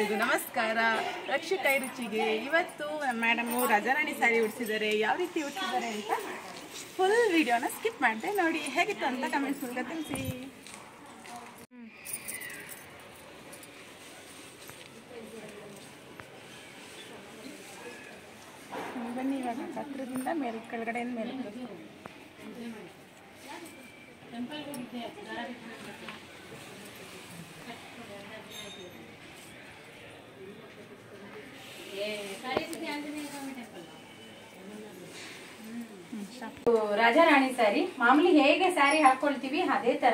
ಎಲ್ಲರಿಗೂ ನಮಸ್ಕಾರ. ರಕ್ಷಿತ ರುಚಿಗೆ ಇವತ್ತು ಮೇಡಮ್ ರಾಜಾರಾಣಿ ಸ್ಯಾರಿ ಉಡಿಸಿದ್ದಾರೆ. ಯಾವ ರೀತಿ ಉಡಿಸಿದ್ದಾರೆ ಅಂತ ಫುಲ್ ವಿಡಿಯೋನ ಸ್ಕಿಪ್ ಮಾಡಿದೆ ನೋಡಿ. ಹೇಗಿತ್ತು ಅಂತ ಕಮೆಂಟ್ಸ್ ಮೂಲಕ ತಿಳಿಸಿ. ಬನ್ನಿ ಇವಾಗ ಹತ್ರದಿಂದ ಮೇಲೆ ಕೆಳಗಡೆಯಿಂದ ಮೇಲೆ ರಾಜಾರಾಣಿ ಸ್ಯಾರಿ ಮಾಮೂಲಿ ಹೇಗೆ ಸ್ಯಾರಿ ಹಾಕೊಳ್ತೀವಿ ಅದೇ ತರ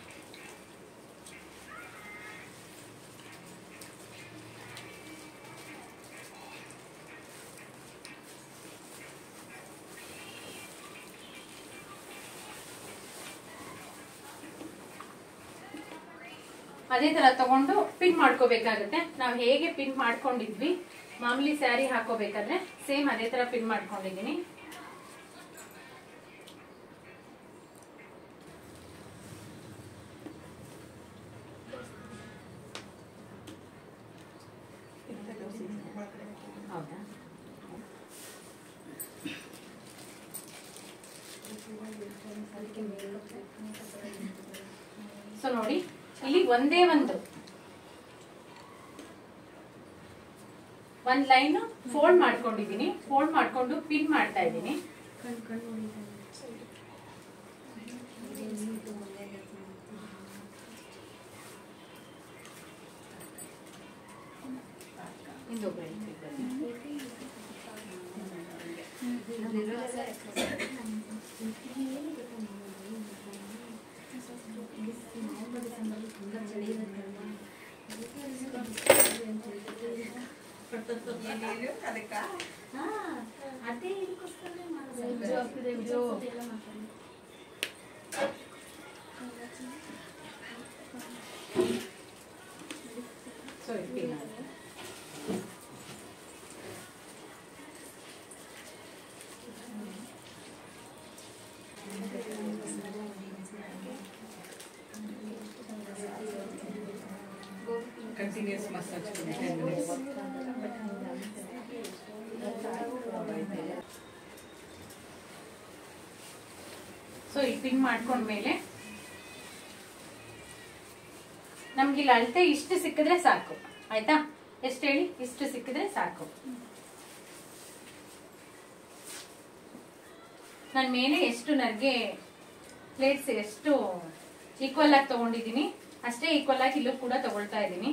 ತಗೊಂಡು ಪಿನ್ ಮಾಡ್ಕೋಬೇಕಾಗುತ್ತೆ. ನಾವು ಹೇಗೆ ಪಿನ್ ಮಾಡ್ಕೊಂಡಿದ್ವಿ ಮಾಮೂಲಿ ಸ್ಯಾರಿ ಹಾಕೋಬೇಕಾದ್ರೆ ಸೇಮ್ ಅದೇ ತರ ಪಿನ್ ಮಾಡ್ಕೊಂಡಿದೀನಿ. ಹೌದಾ? ಸೊ ನೋಡಿ, ಇಲ್ಲಿ ಒಂದೇ ಒಂದು ಲೈನ್ ಫೋಲ್ಡ್ ಮಾಡ್ಕೊಂಡಿದೀನಿ. ಫೋಲ್ಡ್ ಮಾಡ್ಕೊಂಡು ಪಿನ್ ಮಾಡ್ತಾ ಇದ್ದೀನಿ. Continuous massage for 10 minutes. So ಈ ಪಿನ್ ಮಾಡ್ಕೊಂಡ್ಮೇಲೆ ನಮ್ಗೆ ಇಲ್ಲಿ ಅಳತೆ ಇಷ್ಟು ಸಿಕ್ಕಿದ್ರೆ ಸಾಕು. ಆಯ್ತಾ? ಎಷ್ಟು ಹೇಳಿ? ಇಷ್ಟು ಸಿಕ್ಕಿದ್ರೆ ಸಾಕು. ನಾನು ಮೇಲೆ ಎಷ್ಟು ನರ್ಗೆ ಪ್ಲೇಟ್ಸ್ ಎಷ್ಟು ಈಕ್ವಲ್ ಆಗಿ ತಗೊಂಡಿದ್ದೀನಿ ಅಷ್ಟೇ ಈಕ್ವಲ್ ಆಗಿ ಇಲ್ಲೂ ಕೂಡ ತಗೊಳ್ತಾ ಇದ್ದೀನಿ.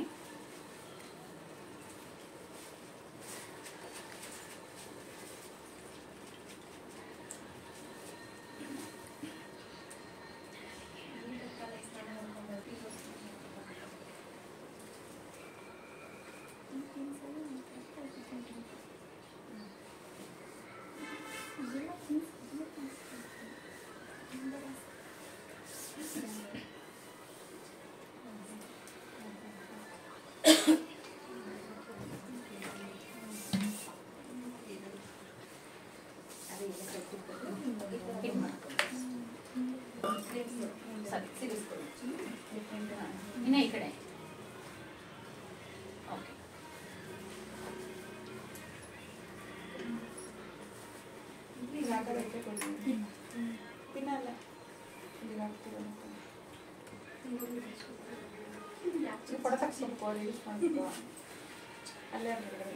ಇನ್ನ ಈ ಕಡೆ ಅಲ್ಲೇ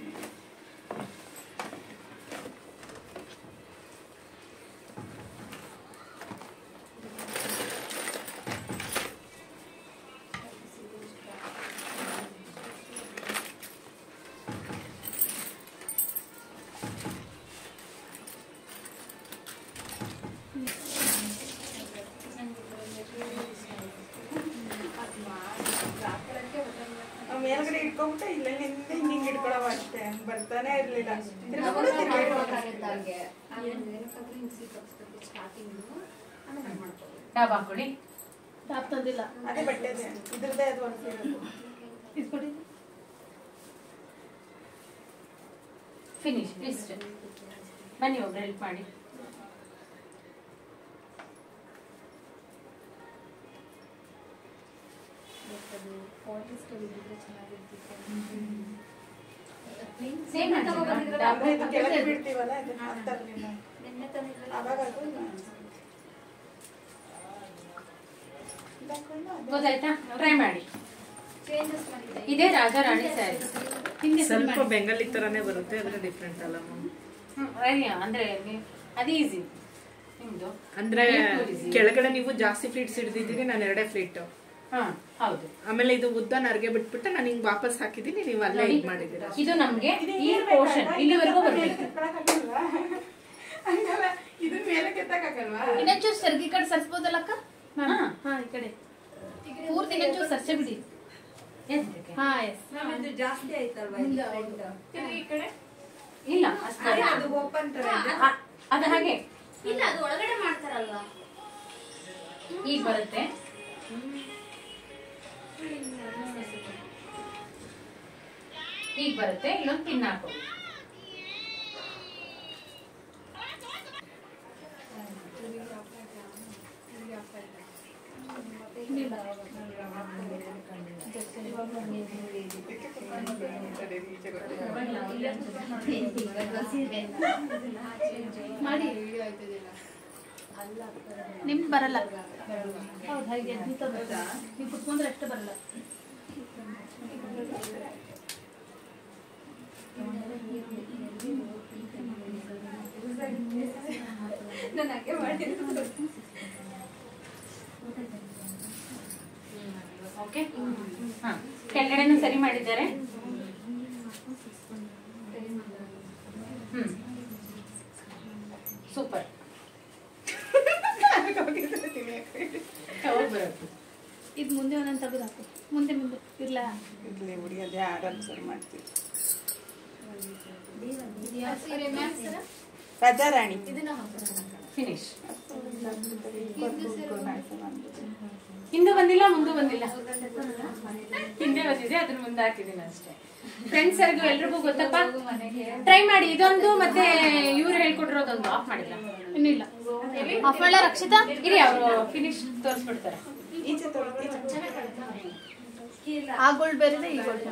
ಮೇಲ್ಗಡೆ ಇಟ್ಕೊಂಡ್ಬಿಟ್ಟು ಇಲ್ಲೇ ನಿಂದ ಹಿಂಗೆ ಇಟ್ಕೊಳ್ಳೋ ಅಷ್ಟೇ. ಬರ್ತಾನೆ ಇರ್ಲಿಲ್ಲ. ಟಾಪ್ ಹಾಕೊಳ್ಳಿ. ಟಾಪ್ ತಂದಿಲ್ಲ, ಅದೇ ಬಟ್ಟೆ ಇದ್ರದ್ದೇ ಅದು ಒಂದು ಇಸ್ಕೊಡಿ. ಫಿನಿಶ್. ಇಷ್ಟು ಬನ್ನಿ ಒಬ್ರು ಹೆಲ್ಪ್ ಮಾಡಿ. ಸೇಮ್ ಕೆಳಗೆ ಬಿಡ್ತೀವಲ್ಲ ಅದನ್ನ ಹಾಕ್ತಾರಲಿಲ್ಲ ಅವಾಗ ಅದು ಗೊತ್ತಾಯ್ತಾ? ಟ್ರೈ ಮಾಡಿ. ಇದೇ ರಾಜಾ ರಾಣಿ ಸ್ಯಾರಿ. ಹಿಂಗೆ ಸ್ವಲ್ಪ ಬೆಂಗಾಲಿ ತರಾನೇ ಬರುತ್ತೆ, ಆದ್ರೆ ಡಿಫ್ರೆಂಟ್ ಅಲ್ಲ ಅಂದ್ರೆ ಅದು ಈಸಿ ನಿಮ್ದು. ಅಂದ್ರೆ ಕೆಳಗಡೆ ನೀವು ಜಾಸ್ತಿ ಫ್ಲೀಟ್ಸ್ ಹಿಡಿದಿದ್ದೀರಿ, ನಾನು 2 ಫ್ಲೀಟ್. ಹೌದು. ಆಮೇಲೆ ಇದು ಉದ್ದ ನರ್ಗೆ ಬಿಟ್ಬಿಟ್ಟು ನಾನು ಹಿಂಗ್ ವಾಪಸ್ ಹಾಕಿದೀನಿ, ನೀವು ಅಲ್ಲೇ ಇದು ಮಾಡಿದ್ದೀರಾ. ಇದು ನಮ್ಗೆ ಈ ಪೋರ್ಷನ್ ಇಲ್ಲಿವರೆಗೂ ಬರ್ಬೇಕು. ಹಂಗಲ್ಲ, ಇದನ್ನ ಮೇಲೆ ಕೆತ್ತಕ್ಕಾಗಲ್ವಾ? ಇನ್ನೊಂಚೂರು ಸರ್ಗಿ ಕಡೆ ಸರ್ಸ್ಬೋದಲ್ಲಕ್ಕ? ಹಾ ಈ ಕಡೆ ಪೂರ್ತಿ ಇನ್ನೊಂಚೂರು ಸರ್ಸೆ ಬಿಡಿ. ಹಾ ಎಸ್. ನಮ್ದು ಜಾಸ್ತಿ ಆಯ್ತಲ್ವಾ ಈ ಕಡೆ ಇಲ್ಲ ಅಷ್ಟೇ, ಅದು ಓಪನ್ ತರ ಇದೆ. ಅದು ಹಾಗೆ ಇಲ್ಲ ಅದು ಒಳಗಡೆ ಮಾಡ್ತಾರಲ್ವಾ? ಈಗ ಬರುತ್ತೆ. ಈಗ ಬರುತ್ತೆ. ಇಲ್ಲೊಂದು ಪಿನ್ ಹಾಕೋ. ಮಾಡಿ ನಿಮ್ದು ಬರಲ್ಲ. ಹೌದು ಹಾಗೆ ನೀವು ಕುತ್ಕೊಂಡ್ರೆ ಅಷ್ಟೇ ಬರಲ್ಲ. ನಾನು ಹಾಗೆ ಮಾಡಿದ್ದು. ಓಕೆ, ಹಾ ಕೆಳಗಡೆನೂ ಸರಿ ಮಾಡಿದ್ದಾರೆ. ಸೂಪರ್. ಇದು ಮುಂದೆ ಒಂದೊಂದು ತೆಗೆದು ಹಾಕು. ಮುಂದೆ ಮುಂದೆ ಇರ್ಲ ಇರ್ಲಿ ಹುಡಿ, ಅದೇ ಆರಾಮ್ ಸರ್ ಮಾಡ್ತೀವಿ. ರಾಜಾರಾಣಿ ಫಿನಿಶ್. ಹಿಂದೆ ಬಂದಿಲ್ಲ, ಮುಂದೆ ಬಂದಿಲ್ಲ, ಹಿಂದೆ ಬಂದಿದೆ, ಅದನ್ನ ಮುಂದೆ ಹಾಕಿದ್ದೀನಿ ಅಷ್ಟೇ. ಫ್ರೆಂಡ್ಸ್ ಅವ್ರಿಗೂ ಎಲ್ರಿಗೂ ಗೊತ್ತಪ್ಪ, ಟ್ರೈ ಮಾಡಿ. ಇದೊಂದು ಮತ್ತೆ ಇವ್ರು ಹೇಳ್ಕೊಟ್ಟಿರೋದೊಂದು ಆಫ್ ಮಾಡಿಲ್ಲ, ಇನ್ನಿಲ್ಲ. ಅಫಳ ರಕ್ಷಿತಾ ಇರಿ, ಅವರು ಫಿನಿಶ್ ತೋರಿಸ್ಬಿಡ್ತಾರೆ. ಈಚೆ ಆ ಗೋಲ್ಡ್ ಬೇರೆ, ಈ ಗೋಲ್ಡ್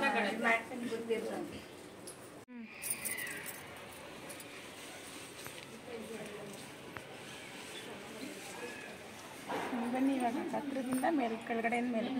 ಬನ್ನಿ ಇವಾಗ ಹತ್ರದಿಂದ ಮೇಲೆ ಕೆಳಗಡೆಯಿಂದ ಮೇಲೆ